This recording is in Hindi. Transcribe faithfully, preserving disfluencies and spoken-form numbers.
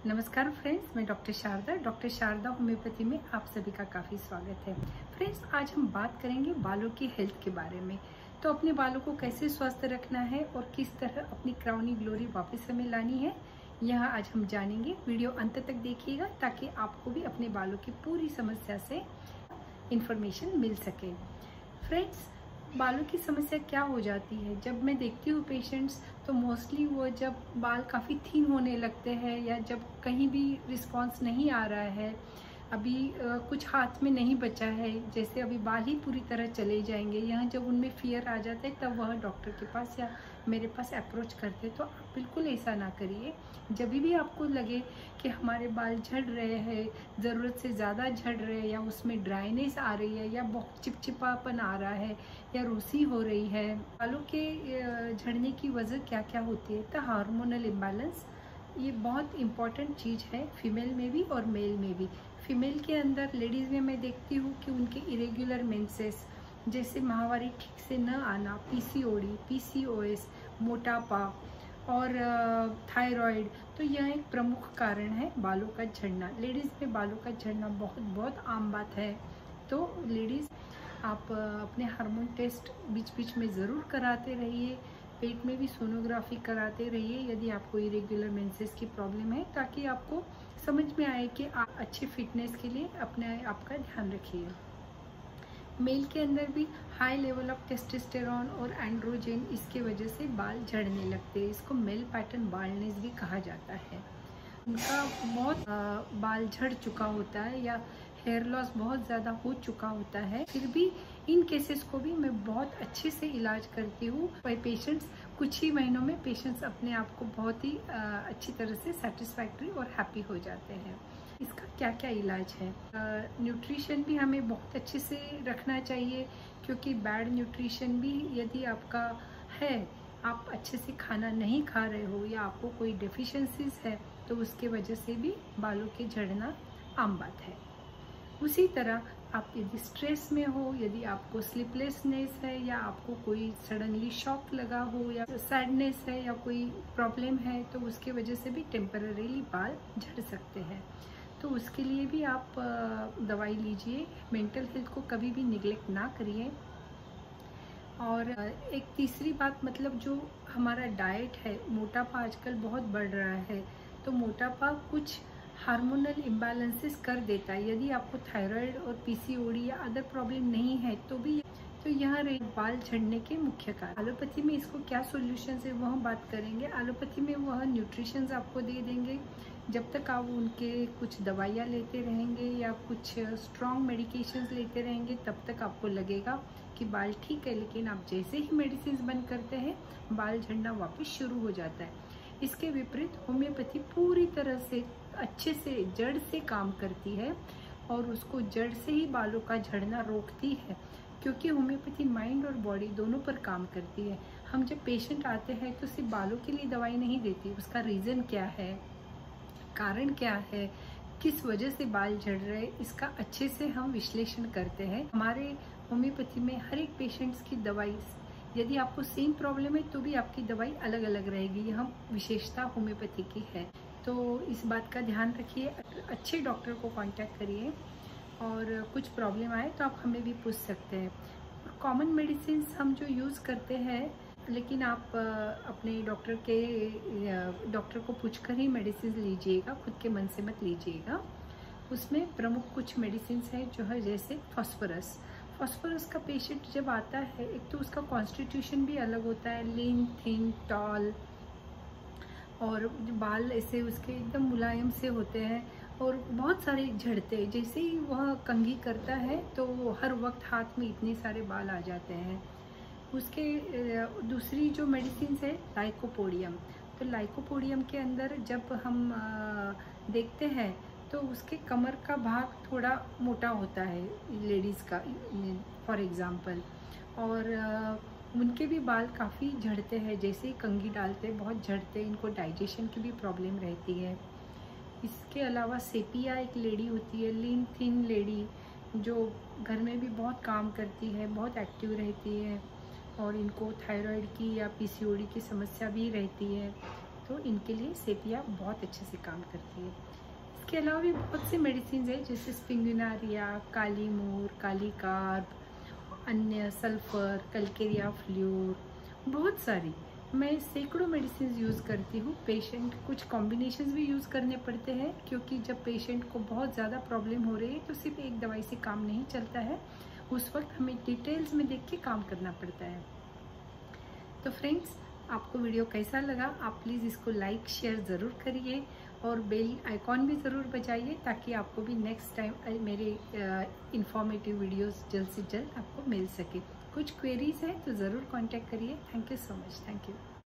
नमस्कार फ्रेंड्स, मैं doctor Sharda doctor Sharda homeopathy में आप सभी का काफ़ी स्वागत है। फ्रेंड्स, आज हम बात करेंगे बालों की हेल्थ के बारे में। तो अपने बालों को कैसे स्वस्थ रखना है और किस तरह अपनी क्राउनी ग्लोरी वापस हमें लानी है, यह आज हम जानेंगे। वीडियो अंत तक देखिएगा ताकि आपको भी अपने बालों की पूरी समस्या से इंफॉर्मेशन मिल सके। फ्रेंड्स, बालों की समस्या क्या हो जाती है? जब मैं देखती हूँ पेशेंट्स, तो मोस्टली वो जब बाल काफ़ी थिन होने लगते हैं या जब कहीं भी रिस्पांस नहीं आ रहा है, अभी आ, कुछ हाथ में नहीं बचा है, जैसे अभी बाल ही पूरी तरह चले जाएंगे, यहाँ जब उनमें फियर आ जाता है तब वह डॉक्टर के पास या मेरे पास अप्रोच करते हैं। तो आप बिल्कुल ऐसा ना करिए। जब भी आपको लगे कि हमारे बाल झड़ रहे हैं, ज़रूरत से ज़्यादा झड़ रहे हैं, या उसमें ड्राइनेस आ रही है, या बहुत चिपचिपापन आ रहा है, या रूसी हो रही है, बालों के झड़ने की वजह क्या क्या होती है? तो हार्मोनल इम्बैलेंस ये बहुत इम्पॉर्टेंट चीज़ है, फीमेल में भी और मेल में भी। फीमेल के अंदर, लेडीज़ में मैं देखती हूँ कि उनके इरेगुलर मेंसेस, जैसे माहवारी ठीक से न आना, पीसीओडी, पीसीओएस, मोटापा और थायराइड, तो यह एक प्रमुख कारण है बालों का झड़ना। लेडीज़ में बालों का झड़ना बहुत बहुत आम बात है। तो लेडीज़, आप अपने हार्मोन टेस्ट बीच बीच में ज़रूर कराते रहिए। पेट में भी सोनोग्राफी कराते रहिए यदि आपको इरेगुलर मेंसेस की प्रॉब्लम है, ताकि आपको समझ में आए कि आप अच्छी फिटनेस के लिए अपने आप का ध्यान रखिए। मेल के अंदर भी हाई लेवल ऑफ टेस्टोस्टेरोन और एंड्रोजन, इसके वजह से बाल झड़ने लगते हैं। इसको मेल पैटर्न बाल्डनेस भी कहा जाता है। उनका बहुत बाल झड़ चुका होता है या हेयर लॉस बहुत ज़्यादा हो चुका होता है, फिर भी इन केसेस को भी मैं बहुत अच्छे से इलाज करती हूँ। पेशेंट्स कुछ ही महीनों में पेशेंट्स अपने आप को बहुत ही अच्छी तरह से सेटिस्फैक्ट्री और हैप्पी हो जाते हैं। इसका क्या क्या इलाज है? न्यूट्रिशन भी हमें बहुत अच्छे से रखना चाहिए, क्योंकि बैड न्यूट्रिशन भी यदि आपका है, आप अच्छे से खाना नहीं खा रहे हो या आपको कोई डेफिशिएंसीज है, तो उसके वजह से भी बालों के झड़ना आम बात है। उसी तरह आप यदि स्ट्रेस में हो, यदि आपको स्लीपलेसनेस है, या आपको कोई सडनली शॉक लगा हो, या सैडनेस है, या कोई प्रॉब्लम है, तो उसके वजह से भी टेम्पररीली बाल झड़ सकते हैं। तो उसके लिए भी आप दवाई लीजिए। मेंटल हेल्थ को कभी भी निगलेक्ट ना करिए। और एक तीसरी बात, मतलब जो हमारा डाइट है, मोटापा आजकल बहुत बढ़ रहा है, तो मोटापा कुछ हार्मोनल इम्बैलेंसेस कर देता है। यदि आपको थायराइड और पीसीओडी या अदर प्रॉब्लम नहीं है, तो भी तो यह रहे बाल झड़ने के मुख्य कारण। एलोपैथी में इसको क्या सॉल्यूशन है वो हम बात करेंगे। एलोपैथी में वह न्यूट्रिशंस आपको दे देंगे। जब तक आप उनके कुछ दवाइयाँ लेते रहेंगे या कुछ स्ट्रॉन्ग मेडिकेशंस लेते रहेंगे, तब तक आपको लगेगा कि बाल ठीक है, लेकिन आप जैसे ही मेडिसिन बंद करते हैं, बाल झड़ना वापस शुरू हो जाता है। इसके विपरीत होम्योपैथी पूरी तरह से अच्छे से जड़ से काम करती है और उसको जड़ से ही बालों का झड़ना रोकती है, क्योंकि होम्योपैथी माइंड और बॉडी दोनों पर काम करती है। हम जब पेशेंट आते हैं तो सिर्फ बालों के लिए दवाई नहीं देती, उसका रीज़न क्या है, कारण क्या है, किस वजह से बाल झड़ रहे, इसका अच्छे से हम विश्लेषण करते हैं। हमारे होम्योपैथी में हर एक पेशेंट्स की दवाई, यदि आपको सेम प्रॉब्लम है तो भी आपकी दवाई अलग अलग रहेगी। यह विशेषता होम्योपैथी की है। तो इस बात का ध्यान रखिए, अच्छे डॉक्टर को कांटेक्ट करिए, और कुछ प्रॉब्लम आए तो आप हमें भी पूछ सकते हैं। कॉमन मेडिसिन हम जो यूज़ करते हैं, लेकिन आप अपने डॉक्टर के डॉक्टर को पूछकर ही मेडिसिन लीजिएगा, खुद के मन से मत लीजिएगा। उसमें प्रमुख कुछ मेडिसिन है जो है, जैसे फास्फोरस। फास्फोरस का पेशेंट जब आता है, एक तो उसका कॉन्स्टिट्यूशन भी अलग होता है, लीन, थिन, टॉल, और बाल ऐसे उसके एकदम मुलायम से होते हैं और बहुत सारे झड़ते हैं। जैसे ही वह कंघी करता है तो हर वक्त हाथ में इतने सारे बाल आ जाते हैं। उसके दूसरी जो मेडिसिन है, लाइकोपोडियम। तो लाइकोपोडियम के अंदर जब हम देखते हैं तो उसके कमर का भाग थोड़ा मोटा होता है, लेडीज़ का फॉर एग्ज़ाम्पल, और उनके भी बाल काफ़ी झड़ते हैं। जैसे ही कंघी डालते हैं बहुत झड़ते हैं, इनको डाइजेशन की भी प्रॉब्लम रहती है। इसके अलावा सेपिया एक लेडी होती है, लीन थिन लेडी, जो घर में भी बहुत काम करती है, बहुत एक्टिव रहती है, और इनको थायराइड की या पीसीओडी की समस्या भी रहती है। तो इनके लिए सेपिया बहुत अच्छे से काम करती है। इसके अलावा भी बहुत सी मेडिसिन है, जैसे स्पिंगुनारिया, काली मूर, काली कार्ब, अन्य सल्फर, कलकेरिया फ्लूर, बहुत सारी। मैं सैकड़ों मेडिसिन यूज़ करती हूँ। पेशेंट कुछ कॉम्बिनेशंस भी यूज़ करने पड़ते हैं, क्योंकि जब पेशेंट को बहुत ज़्यादा प्रॉब्लम हो रही है तो सिर्फ एक दवाई से काम नहीं चलता है, उस वक्त हमें डिटेल्स में देख के काम करना पड़ता है। तो फ्रेंड्स, आपको वीडियो कैसा लगा? आप प्लीज़ इसको लाइक शेयर ज़रूर करिए और बेल आइकॉन भी ज़रूर बजाइए, ताकि आपको भी नेक्स्ट टाइम मेरे इंफॉर्मेटिव वीडियोस जल्द से जल्द आपको मिल सके। कुछ क्वेरीज है तो ज़रूर कांटेक्ट करिए। Thank you so much. Thank you.